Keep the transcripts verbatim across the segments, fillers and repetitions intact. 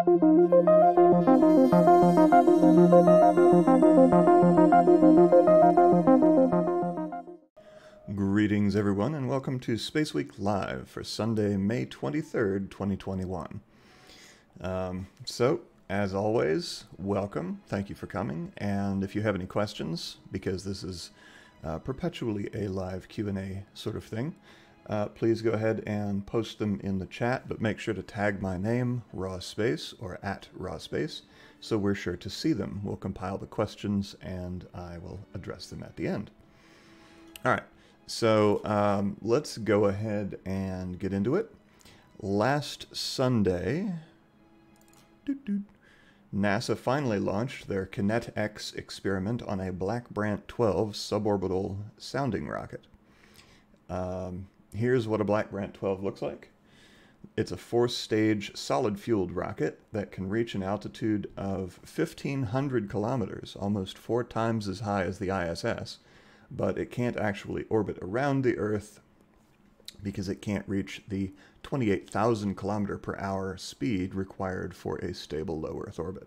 Greetings everyone and welcome to SpaceWeek Live for Sunday, May twenty-third, twenty twenty-one. Um, so, as always, welcome, thank you for coming, and if you have any questions, because this is uh, perpetually a live Q and A sort of thing, uh, please go ahead and post them in the chat, but make sure to tag my name, rawspace, or at rawspace, so we're sure to see them. We'll compile the questions and I will address them at the end. Alright. So um, let's go ahead and get into it. Last Sunday, doo -doo, NASA finally launched their KiNet-X experiment on a Black Brant twelve suborbital sounding rocket. Um, here's what a Black Brant twelve looks like. It's a four-stage solid-fueled rocket that can reach an altitude of fifteen hundred kilometers, almost four times as high as the I S S. But it can't actually orbit around the Earth because it can't reach the twenty-eight thousand kilometer per hour speed required for a stable low Earth orbit.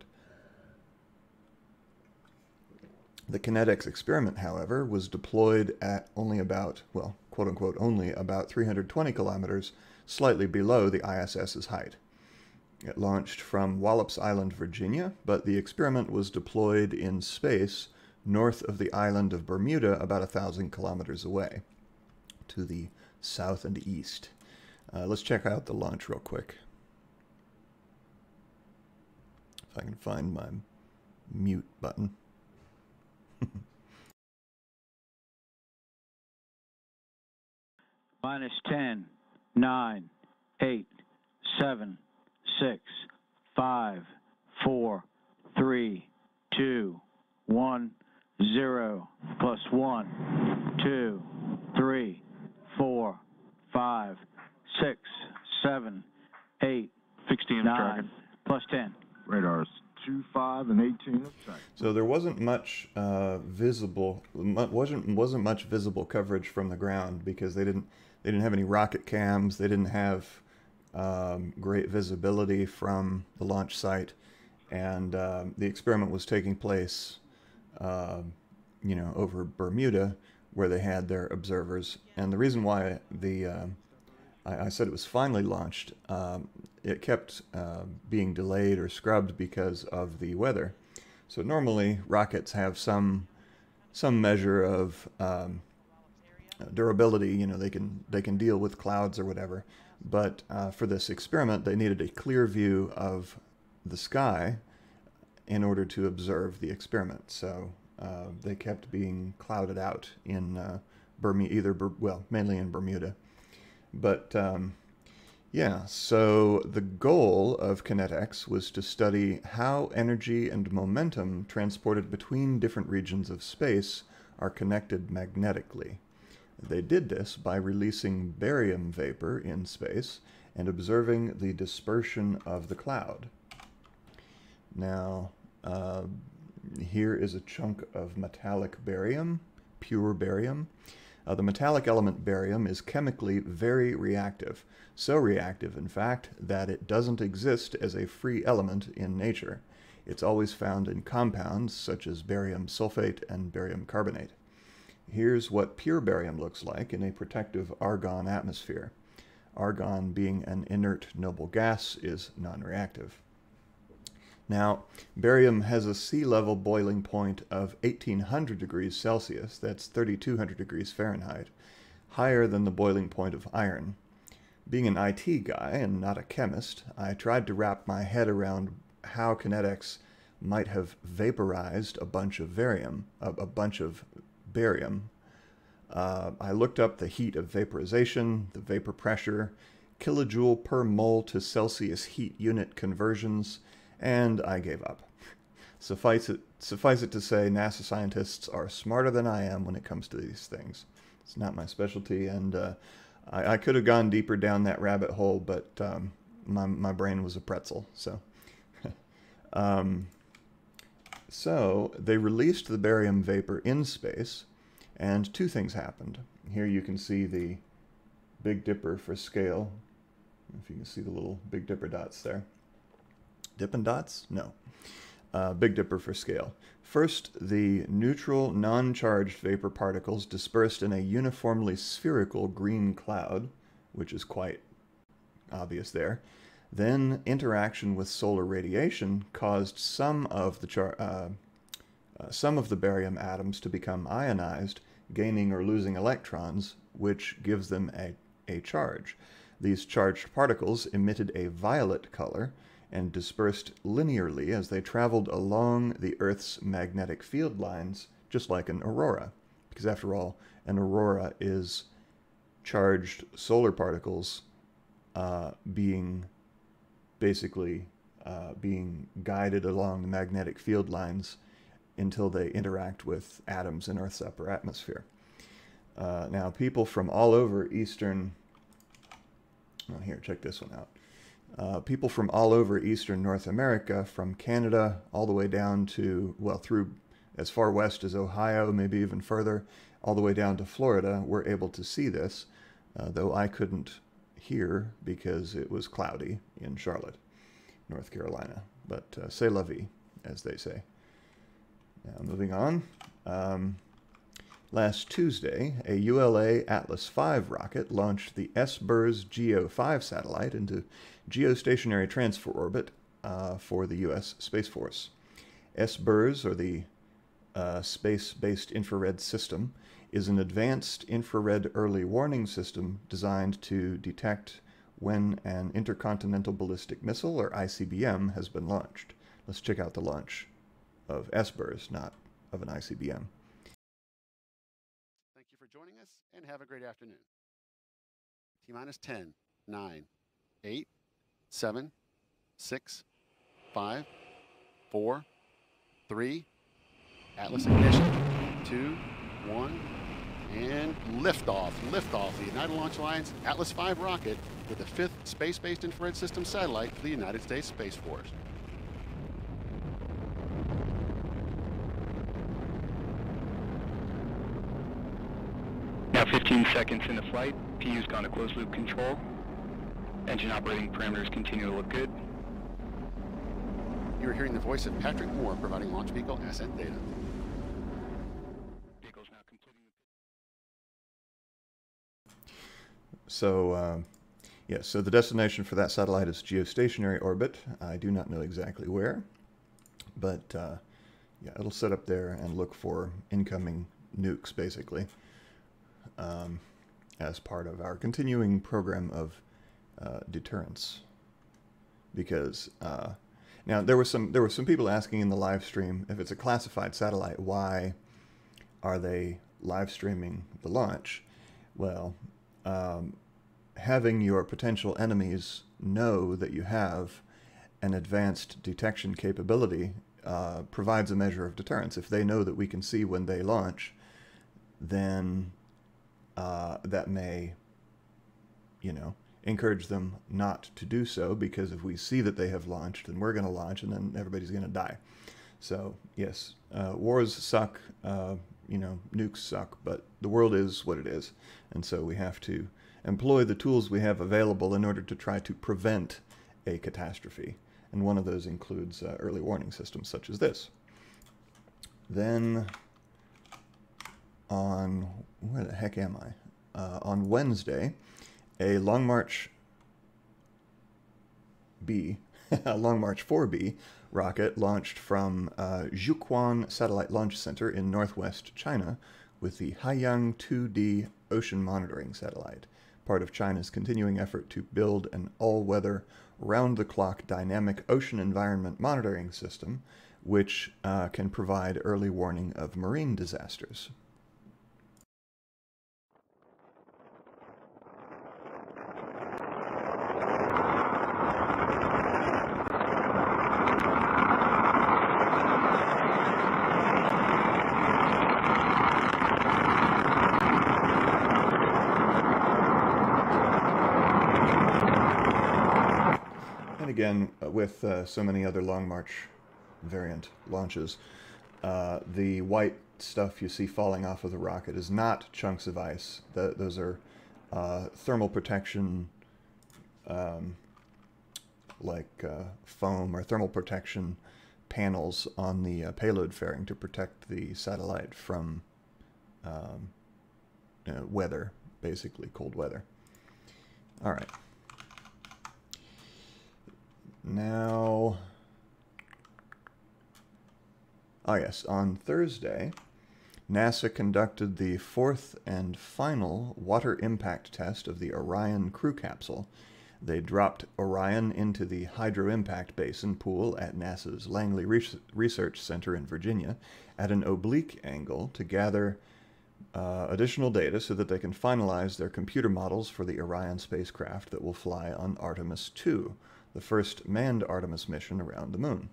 The KiNet-X experiment, however, was deployed at only about, well, quote-unquote only, about three hundred twenty kilometers, slightly below the I S S's height. It launched from Wallops Island, Virginia, but the experiment was deployed in space north of the island of Bermuda, about a thousand kilometers away, to the south and east. Uh, let's check out the launch real quick. If I can find my mute button. Minus ten, nine, eight, seven, six, five, four, three, two, one. Zero plus one, two, three, four, five, six, seven, eight, sixteen, nine, plus ten. Radars two, five, and eighteen. So there wasn't much uh, visible, wasn't wasn't much visible coverage from the ground because they didn't they didn't have any rocket cams. They didn't have um, great visibility from the launch site, and uh, the experiment was taking place. Uh, you know, over Bermuda, where they had their observers. And the reason why the uh, I, I said it was finally launched, um, it kept uh, being delayed or scrubbed because of the weather. So normally rockets have some some measure of um, durability. You know, they can they can deal with clouds or whatever. But uh, for this experiment, they needed a clear view of the sky in order to observe the experiment. So uh, they kept being clouded out in uh, Bermuda, either Ber well, mainly in Bermuda. But um, yeah, so the goal of KiNet-X was to study how energy and momentum transported between different regions of space are connected magnetically. They did this by releasing barium vapor in space and observing the dispersion of the cloud. Now, uh, here is a chunk of metallic barium, pure barium. Uh, the metallic element barium is chemically very reactive, so reactive, in fact, that it doesn't exist as a free element in nature. It's always found in compounds such as barium sulfate and barium carbonate. Here's what pure barium looks like in a protective argon atmosphere. Argon, being an inert noble gas, is non-reactive. Now, barium has a sea level boiling point of eighteen hundred degrees Celsius, that's thirty-two hundred degrees Fahrenheit, higher than the boiling point of iron. Being an I T guy and not a chemist, I tried to wrap my head around how KiNet-X might have vaporized a bunch of barium, a, a bunch of barium. Uh, I looked up the heat of vaporization, the vapor pressure, kilojoule per mole to Celsius heat unit conversions, and I gave up. Suffice it, suffice it to say, NASA scientists are smarter than I am when it comes to these things. It's not my specialty, and uh, I, I could have gone deeper down that rabbit hole, but um, my, my brain was a pretzel. So, um, so they released the barium vapor in space, and two things happened. Here you can see the Big Dipper for scale. If you can see the little Big Dipper dots there. Dippin' Dots? No. Uh, Big Dipper for scale. First, the neutral, non-charged vapor particles dispersed in a uniformly spherical green cloud, which is quite obvious there. Then, interaction with solar radiation caused some of the char uh, uh, some of the barium atoms to become ionized, gaining or losing electrons, which gives them a, a charge. These charged particles emitted a violet color and dispersed linearly as they traveled along the Earth's magnetic field lines, just like an aurora. Because after all, an aurora is charged solar particles uh, being basically uh, being guided along the magnetic field lines until they interact with atoms in Earth's upper atmosphere. Uh, now, people from all over Eastern... Oh, here, check this one out. Uh, people from all over Eastern North America, from Canada all the way down to, well, through as far west as Ohio, maybe even further, all the way down to Florida, were able to see this, uh, though I couldn't hear because it was cloudy in Charlotte, North Carolina. But uh, c'est la vie, as they say. Now, moving on. Um, last Tuesday, a U L A Atlas five rocket launched the S B I R S GEO five satellite into geostationary transfer orbit uh, for the U S Space Force. S B I R S, or the uh, Space-Based Infrared System, is an advanced infrared early warning system designed to detect when an intercontinental ballistic missile, or I C B M, has been launched. Let's check out the launch of S B I R S, not of an I C B M. Thank you for joining us, and have a great afternoon. T-minus ten, nine, eight, seven, six, five, four, three, Atlas ignition, two, one, and liftoff. Liftoff, the United Launch Alliance Atlas five rocket with the fifth space-based infrared system satellite for the United States Space Force. Now fifteen seconds into flight. P U's gone to closed loop control. Engine operating parameters continue to look good. You are hearing the voice of Patrick Moore providing launch vehicle ascent data. Vehicle's now completing the... So, uh, yeah, so the destination for that satellite is geostationary orbit. I do not know exactly where, but uh, yeah, it'll set up there and look for incoming nukes, basically, um, as part of our continuing program of uh, deterrence. Because uh, now there were some there were some people asking in the live stream, if it's a classified satellite, why are they live streaming the launch? Well, um, having your potential enemies know that you have an advanced detection capability uh, provides a measure of deterrence. If they know that we can see when they launch, then uh, that may, you know, encourage them not to do so, because if we see that they have launched, then we're going to launch, and then everybody's going to die. So, yes, uh, wars suck, uh, you know, nukes suck, but the world is what it is. And so we have to employ the tools we have available in order to try to prevent a catastrophe. And one of those includes uh, early warning systems such as this. Then on, where the heck am I? Uh, on Wednesday, a Long March B, a Long March four B rocket launched from uh, Jiuquan Satellite Launch Center in northwest China with the Haiyang two D ocean monitoring satellite, part of China's continuing effort to build an all-weather, round-the-clock dynamic ocean environment monitoring system, which uh, can provide early warning of marine disasters. Again, with uh, so many other Long March variant launches, uh, the white stuff you see falling off of the rocket is not chunks of ice. The, those are uh, thermal protection um, like uh, foam or thermal protection panels on the uh, payload fairing to protect the satellite from um, you know, weather, basically cold weather. All right. Now, oh yes, on Thursday, NASA conducted the fourth and final water impact test of the Orion crew capsule. They dropped Orion into the Hydro Impact Basin pool at NASA's Langley Research Center in Virginia at an oblique angle to gather uh, additional data so that they can finalize their computer models for the Orion spacecraft that will fly on Artemis two, the first manned Artemis mission around the moon.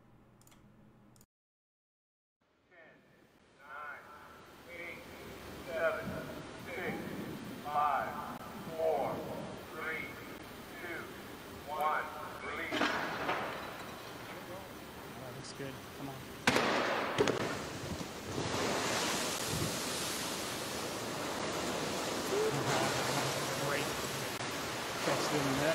Good. Come on. Great. Catch them in that.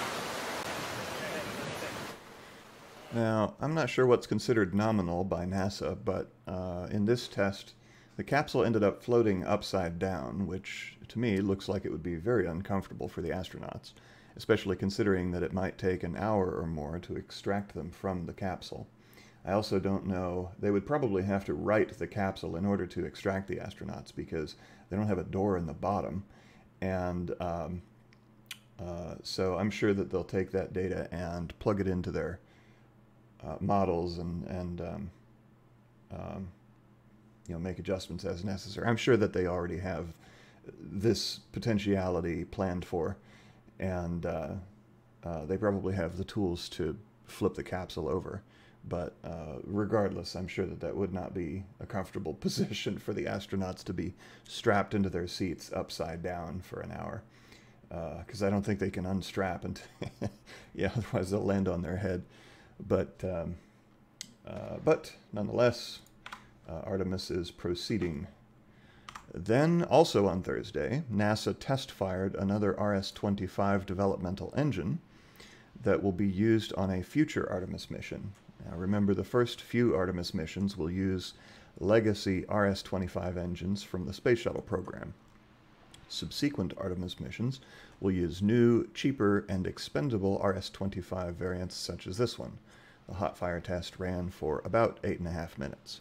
Now, I'm not sure what's considered nominal by NASA, but uh, in this test, the capsule ended up floating upside down, which to me looks like it would be very uncomfortable for the astronauts, especially considering that it might take an hour or more to extract them from the capsule. I also don't know, they would probably have to right the capsule in order to extract the astronauts because they don't have a door in the bottom. And um, uh, so I'm sure that they'll take that data and plug it into their uh, models and, and um, um, you know, make adjustments as necessary. I'm sure that they already have this potentiality planned for, and uh, uh, they probably have the tools to flip the capsule over. But uh, regardless, I'm sure that that would not be a comfortable position for the astronauts to be strapped into their seats upside down for an hour. Because uh, I don't think they can unstrap, and yeah, otherwise they'll land on their head. But, um, uh, but nonetheless, uh, Artemis is proceeding. Then, also on Thursday, NASA test-fired another R S twenty-five developmental engine that will be used on a future Artemis mission. Now remember, the first few Artemis missions will use legacy R S twenty-five engines from the Space Shuttle program. Subsequent Artemis missions will use new, cheaper, and expendable R S twenty-five variants such as this one. The hot fire test ran for about eight and a half minutes.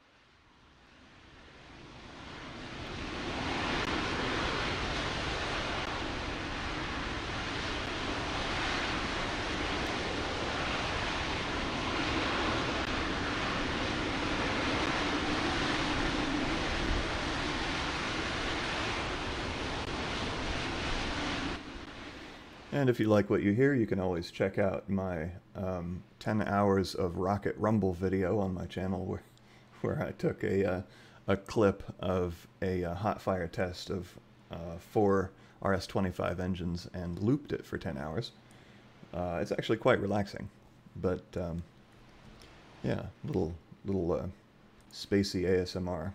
And if you like what you hear, you can always check out my um, ten hours of Rocket Rumble video on my channel where, where I took a, uh, a clip of a uh, hot fire test of uh, four R S twenty-five engines and looped it for ten hours. Uh, it's actually quite relaxing, but um, yeah, little, little uh, spacey A S M R.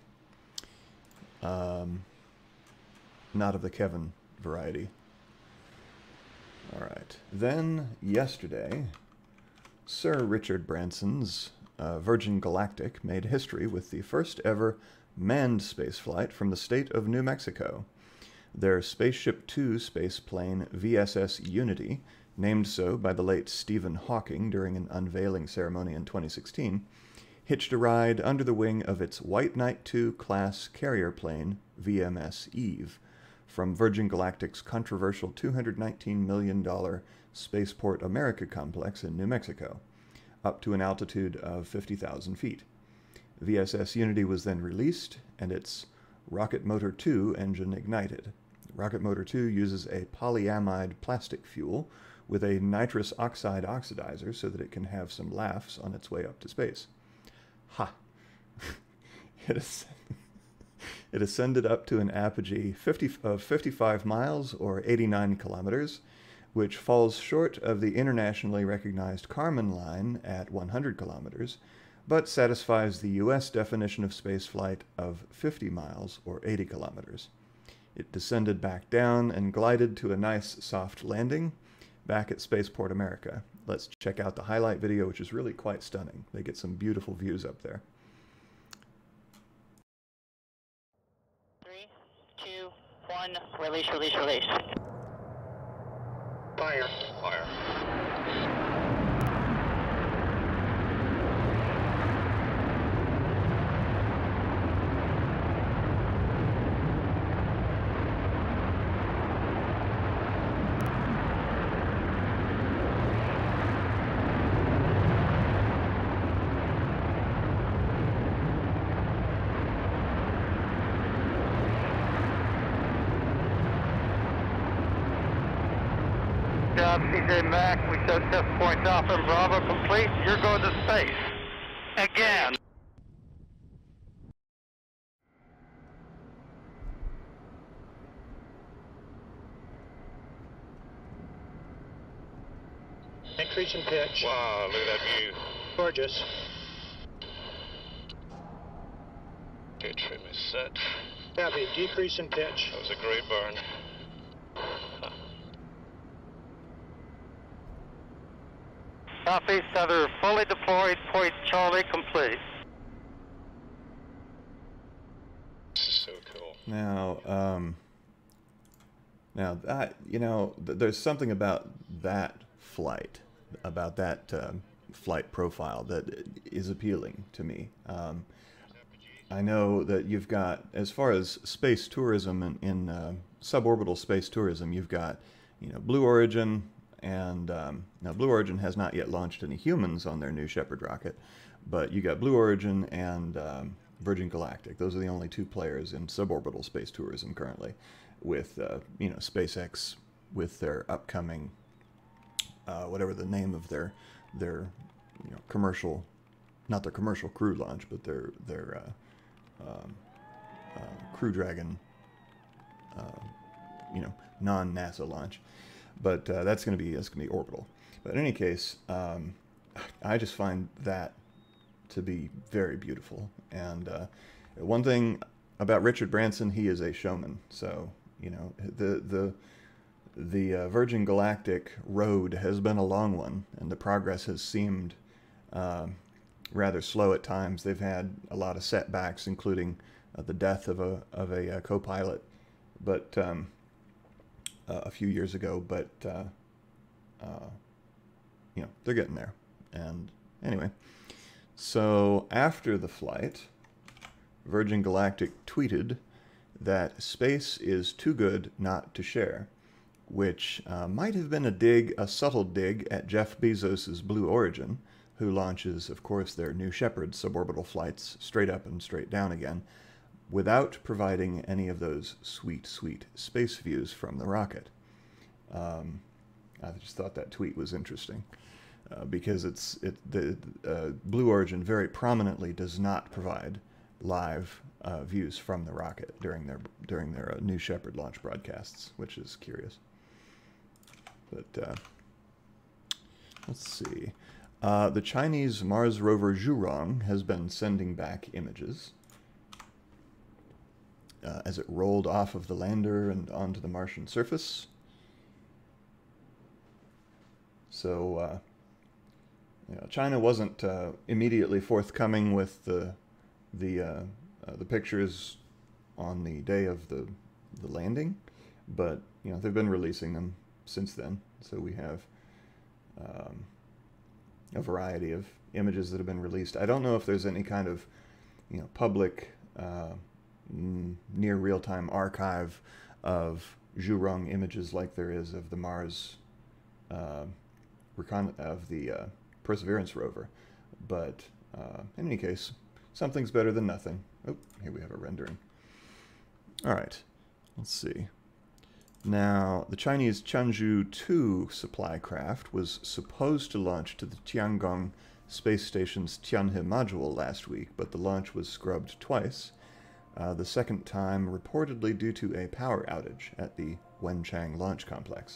Um, not of the Kevin variety. All right. Then, yesterday, Sir Richard Branson's uh, Virgin Galactic made history with the first ever manned spaceflight from the state of New Mexico. Their Spaceship Two spaceplane V S S Unity, named so by the late Stephen Hawking during an unveiling ceremony in twenty sixteen, hitched a ride under the wing of its White Knight two class carrier plane V M S Eve, from Virgin Galactic's controversial two hundred nineteen million dollar Spaceport America complex in New Mexico, up to an altitude of fifty thousand feet. V S S Unity was then released, and its Rocket Motor two engine ignited. Rocket Motor two uses a polyamide plastic fuel with a nitrous oxide oxidizer so that it can have some laughs on its way up to space. Ha! It is... It ascended up to an apogee fifty, of fifty-five miles, or eighty-nine kilometers, which falls short of the internationally recognized Kármán line at one hundred kilometers, but satisfies the U S definition of spaceflight of fifty miles, or eighty kilometers. It descended back down and glided to a nice soft landing, back at Spaceport America. Let's check out the highlight video, which is really quite stunning. They get some beautiful views up there. Three, two, one, release, release, release. Fire. Fire. C J Mac, we showed test points Alpha and Bravo complete. You're going to space. Again. Increase in pitch. Wow, look at that view. Gorgeous. Okay, trim is set. Copy. Decrease in pitch. That was a great burn. Southeast Center fully deployed. Point Charlie complete. This is so cool. Now, um, now that, you know, th there's something about that flight, about that um, flight profile that is appealing to me. Um, I know that you've got, as far as space tourism and in, in uh, suborbital space tourism, you've got, you know, Blue Origin, and um, now Blue Origin has not yet launched any humans on their New Shepard rocket, but you got Blue Origin and um, Virgin Galactic. Those are the only two players in suborbital space tourism currently, with uh, you know, SpaceX with their upcoming uh, whatever the name of their their you know, commercial, not their commercial crew launch, but their their uh, um, uh, Crew Dragon, uh, you know, non-NASA launch. But uh, that's going to be that's going to be orbital. But in any case, um, I just find that to be very beautiful. And uh, one thing about Richard Branson, he is a showman. So you know, the the the uh, Virgin Galactic road has been a long one, and the progress has seemed uh, rather slow at times. They've had a lot of setbacks, including uh, the death of a of a uh, co-pilot. But um, Uh, a few years ago, but uh, uh, you know, they're getting there. And anyway, so after the flight, Virgin Galactic tweeted that space is too good not to share, which uh, might have been a dig, a subtle dig at Jeff Bezos's Blue Origin, who launches, of course, their New Shepard suborbital flights straight up and straight down again, without providing any of those sweet, sweet space views from the rocket. Um, I just thought that tweet was interesting uh, because it's it the uh, Blue Origin very prominently does not provide live uh, views from the rocket during their during their uh, New Shepard launch broadcasts, which is curious. But uh, let's see, uh, the Chinese Mars rover Zhurong has been sending back images Uh, as it rolled off of the lander and onto the Martian surface. So, uh, you know, China wasn't uh, immediately forthcoming with the the uh, uh, the pictures on the day of the the landing, but you know, they've been releasing them since then. So we have um, a variety of images that have been released. I don't know if there's any kind of, you know, public Uh, near real-time archive of Zhurong images like there is of the Mars, uh, recon of the uh, Perseverance rover. But uh, in any case, something's better than nothing. Oh, here we have a rendering. All right, let's see. Now, the Chinese Changzhou two supply craft was supposed to launch to the Tiangong space station's Tianhe module last week, but the launch was scrubbed twice. Uh, the second time reportedly due to a power outage at the Wenchang launch complex.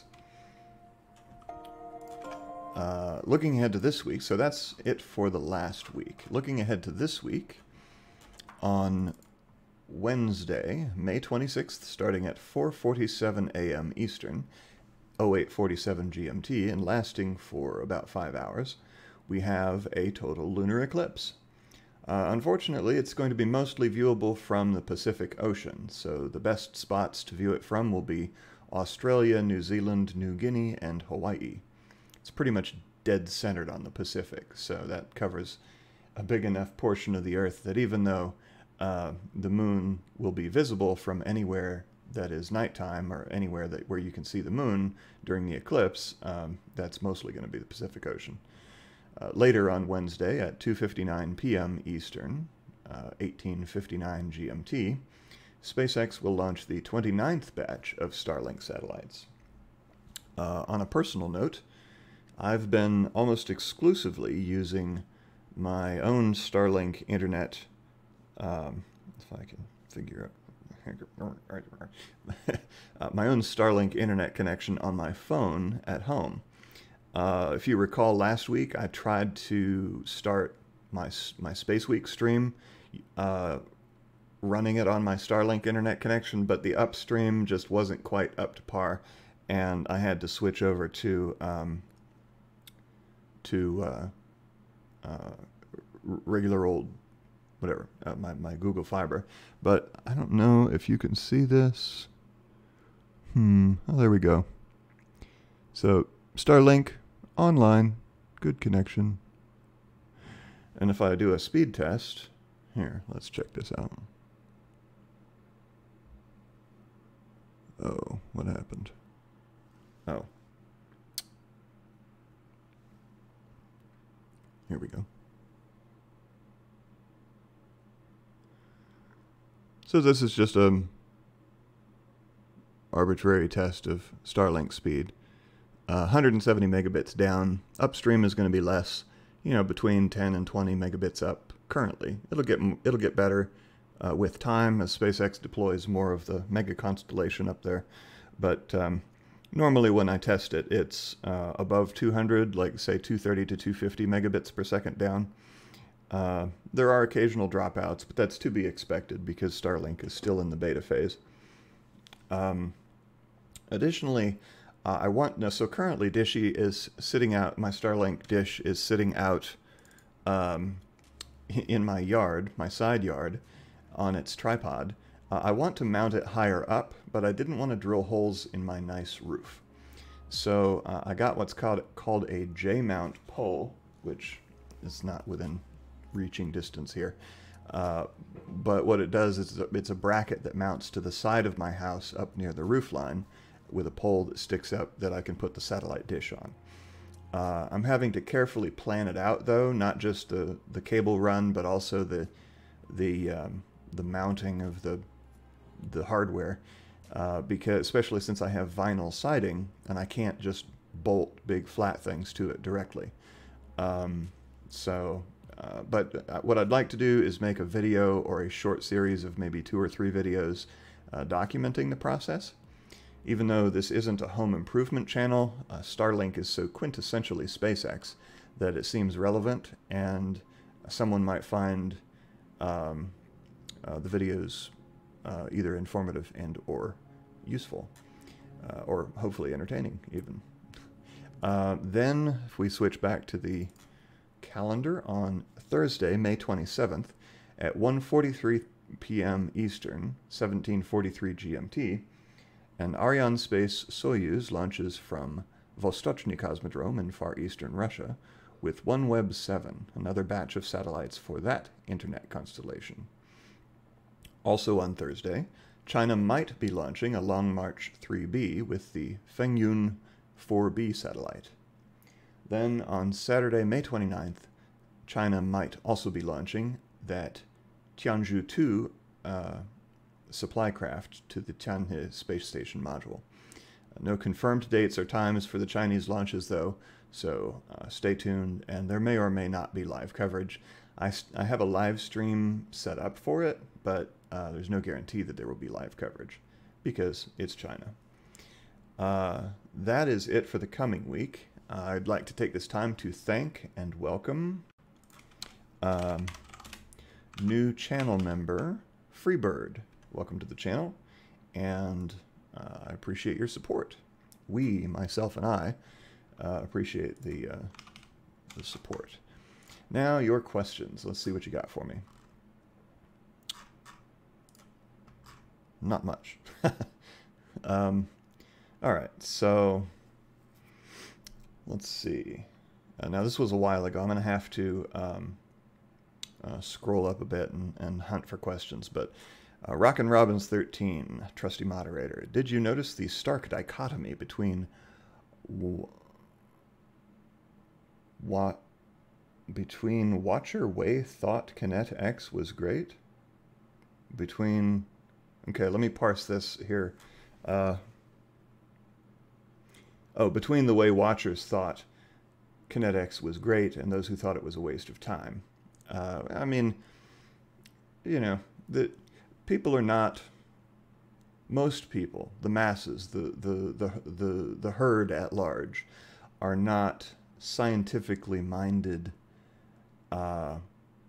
Uh, looking ahead to this week, so that's it for the last week. Looking ahead to this week, on Wednesday, May twenty-sixth, starting at four forty-seven a m Eastern, oh eight forty-seven G M T and lasting for about five hours, we have a total lunar eclipse. Uh, unfortunately, it's going to be mostly viewable from the Pacific Ocean, so the best spots to view it from will be Australia, New Zealand, New Guinea, and Hawaii. It's pretty much dead centered on the Pacific, so that covers a big enough portion of the Earth that even though uh, the moon will be visible from anywhere that is nighttime or anywhere that where you can see the moon during the eclipse, um, that's mostly going to be the Pacific Ocean. Uh, later on Wednesday at two fifty-nine p m Eastern, uh, eighteen fifty-nine G M T, SpaceX will launch the twenty-ninth batch of Starlink satellites. Uh, on a personal note, I've been almost exclusively using my own Starlink internet, um, if I can figure out, uh, my own Starlink internet connection on my phone at home. Uh, if you recall last week, I tried to start my, my SpaceWeek stream, uh, running it on my Starlink internet connection, but the upstream just wasn't quite up to par, and I had to switch over to, um, to uh, uh, regular old, whatever, uh, my, my Google Fiber. But I don't know if you can see this. Hmm, oh, there we go. So, Starlink, online, good connection. And if I do a speed test, here, let's check this out. Oh, what happened? Oh. Here we go. So this is just a arbitrary test of Starlink speed. Uh, one hundred seventy megabits down. Upstream is going to be less, you know, between ten and twenty megabits up currently. It'll get it'll get better uh, with time as SpaceX deploys more of the mega constellation up there. But um, normally when I test it, it's uh, above two hundred, like say two thirty to two fifty megabits per second down. Uh, there are occasional dropouts, but that's to be expected because Starlink is still in the beta phase. Um, additionally, uh, I want, no, so currently Dishy is sitting out, my Starlink dish is sitting out um, in my yard, my side yard, on its tripod. Uh, I want to mount it higher up, but I didn't want to drill holes in my nice roof. So uh, I got what's called, called a J-mount pole, which is not within reaching distance here. Uh, but what it does is it's a bracket that mounts to the side of my house up near the roof line with a pole that sticks up that I can put the satellite dish on. Uh, I'm having to carefully plan it out though, not just the, the cable run, but also the the um, the mounting of the the hardware, uh, because especially since I have vinyl siding and I can't just bolt big flat things to it directly. Um, so Uh, but what I'd like to do is make a video or a short series of maybe two or three videos uh, documenting the process. Even though this isn't a home improvement channel, uh, Starlink is so quintessentially SpaceX that it seems relevant, and someone might find um, uh, the videos uh, either informative and or useful, uh, or hopefully entertaining even. Uh, then if we switch back to the calendar on Thursday, May twenty-seventh at one forty-three p m Eastern, seventeen forty-three G M T, and Arianespace Soyuz launches from Vostochny Cosmodrome in far eastern Russia with OneWeb seven, another batch of satellites for that internet constellation. Also on Thursday, China might be launching a Long March three B with the Fengyun four B satellite. Then on Saturday, May twenty-ninth, China might also be launching that Tianzhu two uh, supply craft to the Tianhe space station module. Uh, no confirmed dates or times for the Chinese launches though, so uh, stay tuned, and there may or may not be live coverage. I, I have a live stream set up for it, but uh, there's no guarantee that there will be live coverage because it's China. Uh, that is it for the coming week. Uh, I'd like to take this time to thank and welcome um, new channel member, Freebird. Welcome to the channel, and uh, I appreciate your support. we, myself and I, uh, appreciate the, uh, the support. Now, your questions. Let's see what you got for me. Not much. um, all right, so let's see. Uh, now, this was a while ago. I'm going to have to um, uh, scroll up a bit and, and hunt for questions. But uh, Rockin' Robbins thirteen, trusty moderator, did you notice the stark dichotomy between what between Watcher Way thought KiNet-X was great? Between... Okay, let me parse this here. Uh, oh, between the way watchers thought KiNet-X was great and those who thought it was a waste of time. Uh, I mean, you know, the people are not, most people, the masses, the, the, the, the, the herd at large, are not scientifically minded uh,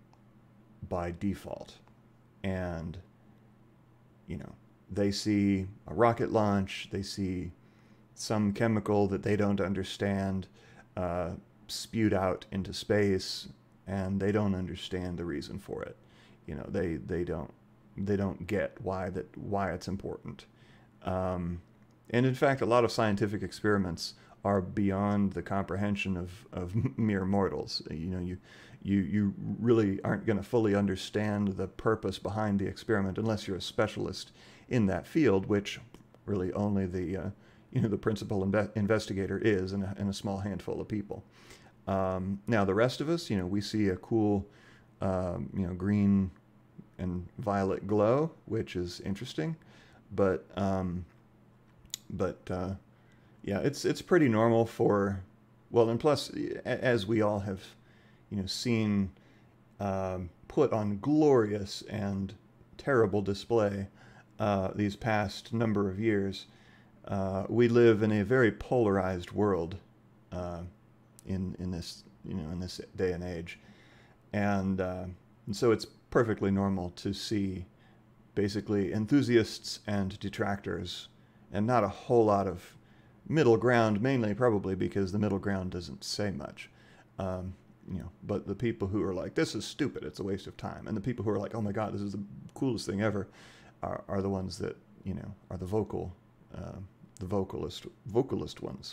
by default. And you know, they see a rocket launch, they see some chemical that they don't understand uh, spewed out into space, and they don't understand the reason for it. You know, they they don't they don't get why that why it's important. Um, and in fact, a lot of scientific experiments are beyond the comprehension of of mere mortals. You know, you. You, you really aren't going to fully understand the purpose behind the experiment unless you're a specialist in that field, which really only the, uh, you know, the principal inve investigator is, and a, and a small handful of people. Um, now, the rest of us, you know, we see a cool, um, you know, green and violet glow, which is interesting, but, um, but uh, yeah, it's it's pretty normal for, well, and plus, as we all have, you know, seen um, put on glorious and terrible display uh, these past number of years, uh, we live in a very polarized world uh, in in this you know in this day and age, and, uh, and so it's perfectly normal to see basically enthusiasts and detractors, and not a whole lot of middle ground. Mainly, probably because the middle ground doesn't say much. Um, You know, but the people who are like, this is stupid, it's a waste of time, and the people who are like, oh my God, this is the coolest thing ever, are, are the ones that, you know, are the vocal, uh, the vocalist, vocalist ones.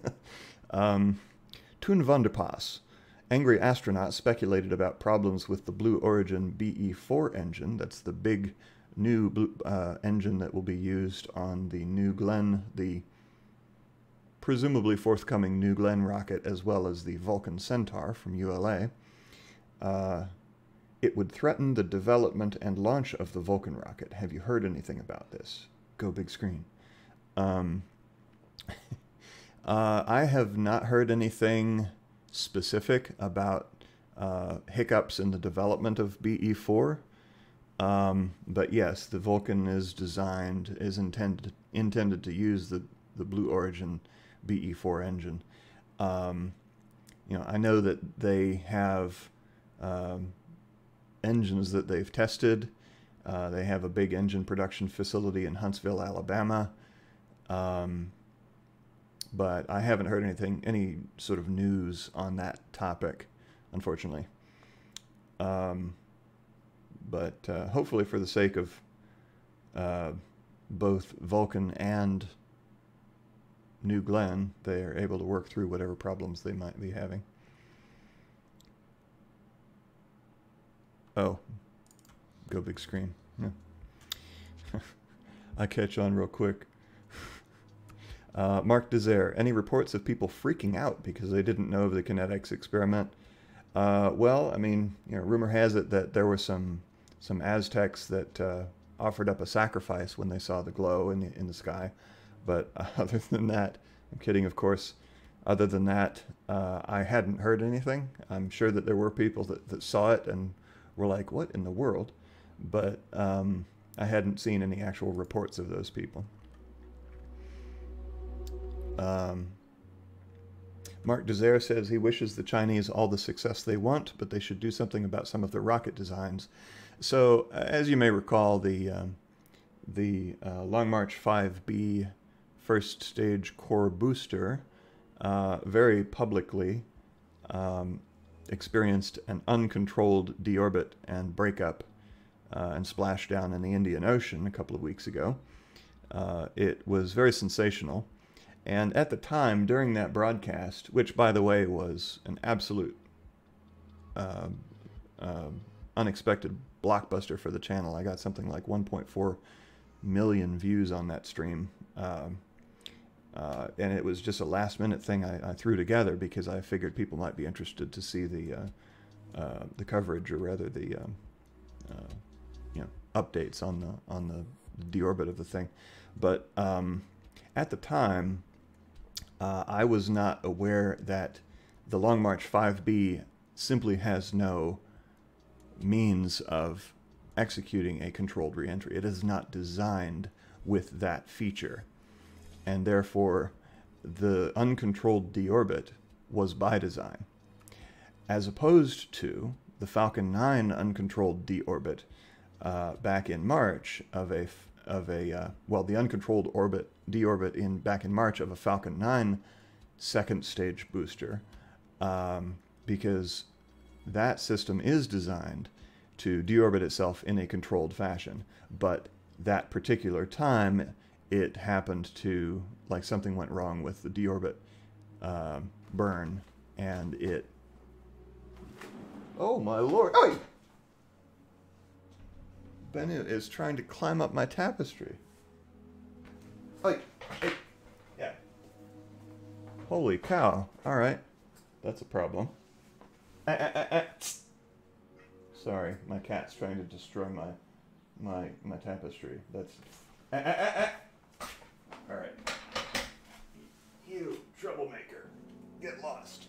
um, Toon Vanderpass, angry astronauts speculated about problems with the Blue Origin B E four engine. That's the big new blue, uh, engine that will be used on the New Glenn, the presumably forthcoming New Glenn rocket, as well as the Vulcan Centaur from U L A. Uh, it would threaten the development and launch of the Vulcan rocket. Have you heard anything about this? Go big screen. Um, uh, I have not heard anything specific about uh, hiccups in the development of B E four. Um, but yes, the Vulcan is designed, is intended intended to use the, the Blue Origin B E four engine. Um, you know, I know that they have um, engines that they've tested. Uh, they have a big engine production facility in Huntsville, Alabama. Um, but I haven't heard anything, any sort of news on that topic, unfortunately. Um, but uh, hopefully, for the sake of uh, both Vulcan and New Glenn, they are able to work through whatever problems they might be having. Oh, go big screen. Yeah. I catch on real quick. Uh, Mark Desire, any reports of people freaking out because they didn't know of the KiNet-X experiment? Uh, well, I mean, you know, rumor has it that there were some some Aztecs that uh, offered up a sacrifice when they saw the glow in the in the sky. But uh, other than that, I'm kidding, of course. Other than that, uh, I hadn't heard anything. I'm sure that there were people that, that saw it and were like, what in the world? But um, I hadn't seen any actual reports of those people. Um, Mark Desire says he wishes the Chinese all the success they want, but they should do something about some of their rocket designs. So, uh, as you may recall, the, um, the uh, Long March five B first stage core booster uh, very publicly um, experienced an uncontrolled deorbit and breakup uh, and splashdown in the Indian Ocean a couple of weeks ago. Uh, it was very sensational. And at the time, during that broadcast, which, by the way, was an absolute uh, uh, unexpected blockbuster for the channel. I got something like one point four million views on that stream. Um, uh, and it was just a last-minute thing I, I threw together because I figured people might be interested to see the uh, uh, the coverage, or rather the um, uh, you know updates on the on the deorbit of the thing. But um, at the time, uh, I was not aware that the Long March five B simply has no means of executing a controlled reentry. It is not designed with that feature, and therefore the uncontrolled deorbit was by design, as opposed to the Falcon nine uncontrolled deorbit uh, back in March of a of a uh, well the uncontrolled orbit deorbit in back in March of a Falcon nine second stage booster, um, because that system is designed to deorbit itself in a controlled fashion, but that particular time it happened to, like, something went wrong with the deorbit uh, burn, and it, oh my lord, oh! Bennett is trying to climb up my tapestry. Oh, hey, yeah. Holy cow, alright, that's a problem. Ah, ah, ah, ah. Sorry, my cat's trying to destroy my my my tapestry. That's ah, ah, ah, ah. All right. You troublemaker, get lost.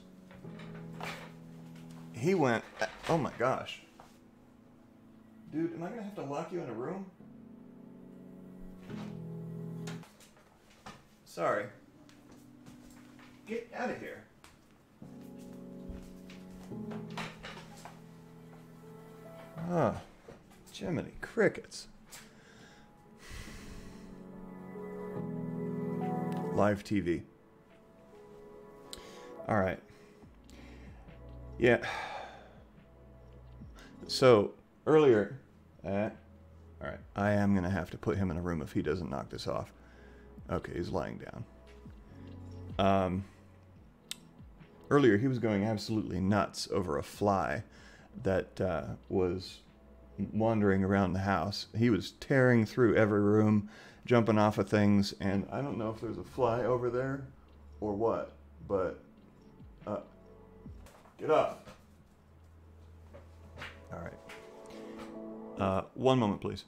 He went. Oh my gosh, dude, am I gonna have to lock you in a room? Sorry. Get out of here. Ah, Jiminy crickets. Live T V. All right. Yeah. So, earlier, uh, all right, I am going to have to put him in a room if he doesn't knock this off. Okay, he's lying down. Um, earlier, he was going absolutely nuts over a fly that uh, was wandering around the house. He was tearing through every room, jumping off of things, and I don't know if there's a fly over there or what, but uh, get up. All right. Uh, one moment, please.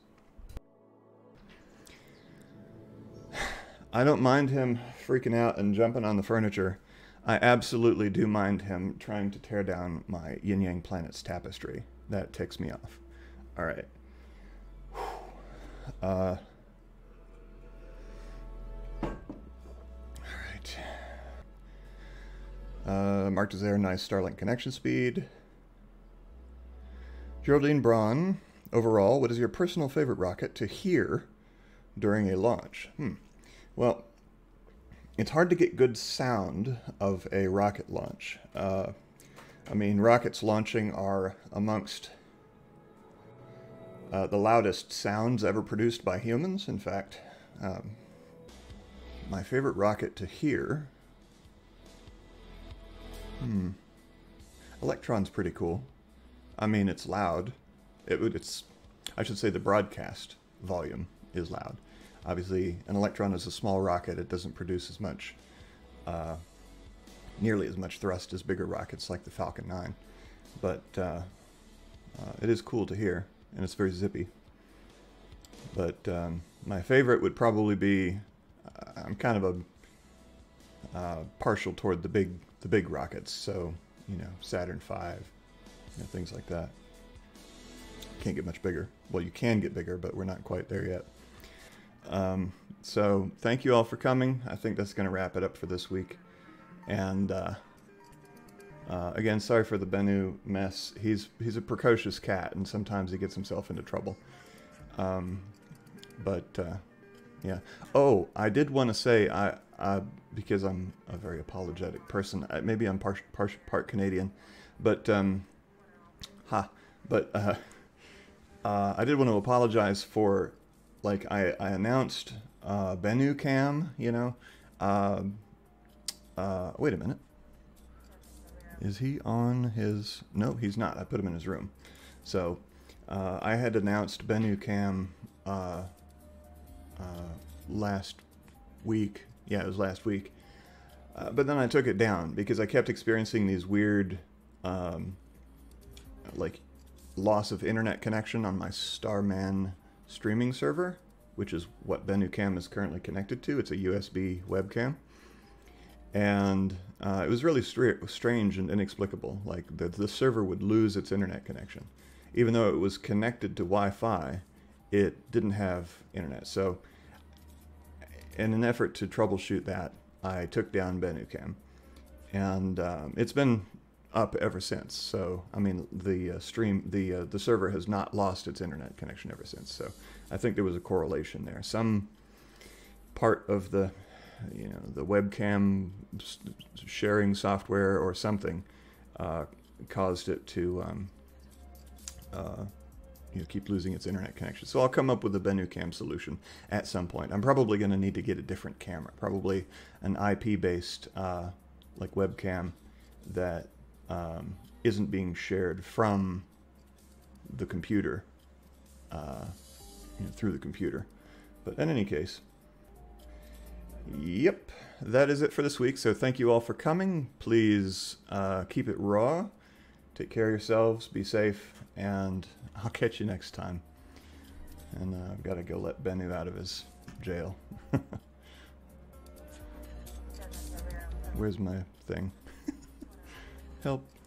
I don't mind him freaking out and jumping on the furniture. I absolutely do mind him trying to tear down my Yin Yang Planets tapestry. That ticks me off. All right. Uh, all right. Uh, Mark Desire, nice Starlink connection speed. Geraldine Braun, overall, what is your personal favorite rocket to hear during a launch? Hmm. Well, it's hard to get good sound of a rocket launch. Uh, I mean, rockets launching are amongst uh, the loudest sounds ever produced by humans. In fact, um, my favorite rocket to hear... Hmm. Electron's pretty cool. I mean, it's loud. It would, it's, I should say the broadcast volume is loud. Obviously, an Electron is a small rocket. It doesn't produce as much, uh, nearly as much thrust as bigger rockets like the Falcon nine. But uh, uh, it is cool to hear, and it's very zippy. But um, my favorite would probably be, uh, I'm kind of a uh, partial toward the big, the big rockets. So, you know, Saturn five, you know, things like that. Can't get much bigger. Well, you can get bigger, but we're not quite there yet. Um, so thank you all for coming. I think that's going to wrap it up for this week. And uh, uh, again, sorry for the Bennu mess. He's he's a precocious cat, and sometimes he gets himself into trouble. Um, but uh, Yeah. Oh, I did want to say, I, I, because I'm a very apologetic person, I, maybe I'm part, part, part Canadian, but, um, ha, but, uh, uh, I did want to apologize for, like, I, I announced, uh, Bennu Cam, you know, uh, uh, wait a minute. Is he on his, no, he's not. I put him in his room. So, uh, I had announced Bennu Cam, uh, Uh, last week. Yeah, it was last week. Uh, but then I took it down because I kept experiencing these weird, um, like, loss of internet connection on my Starman streaming server, which is what Bennu Cam is currently connected to. It's a U S B webcam. And uh, it was really str strange and inexplicable. Like, the, the server would lose its internet connection. Even though it was connected to Wi-Fi, it didn't have internet. So in an effort to troubleshoot that, I took down Bennu Cam, and um, it's been up ever since. So I mean, the uh, stream, the uh, the server has not lost its internet connection ever since. So I think there was a correlation there. Some part of the, you know, the webcam sharing software or something uh, caused it to um, uh, you know, keep losing its internet connection. So I'll come up with a Bennu Cam solution at some point. I'm probably going to need to get a different camera, probably an I P-based uh, like webcam that um, isn't being shared from the computer, uh, you know, through the computer. But in any case, yep, that is it for this week. So thank you all for coming. Please uh, keep it raw. Take care of yourselves. Be safe. And I'll catch you next time. And uh, I've got to go let Bennu out of his jail. Where's my thing? Help.